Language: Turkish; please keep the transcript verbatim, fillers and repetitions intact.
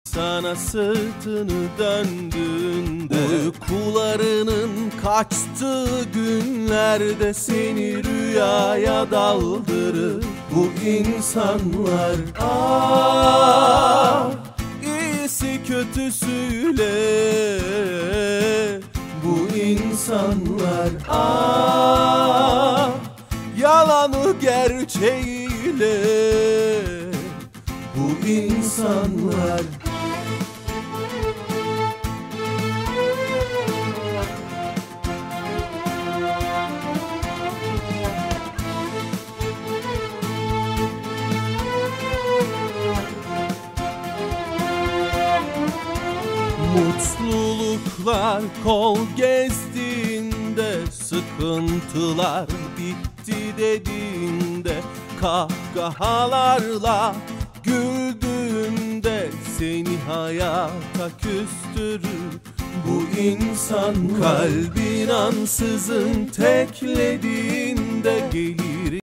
Sana sırtını döndüğünde, uykularının kaçtığı günlerde seni rüyaya daldırır bu insanlar. Ah, iyisi kötüsüyle bu insanlar. Ah, yalanı gerçeğiyle bu insanlar. Mutluluklar kol gezdiğinde, sıkıntılar bitti dediğinde, kahkahalarla güldüğünde seni hayata küstürür bu insan. Kalbin ansızın teklediğinde gelir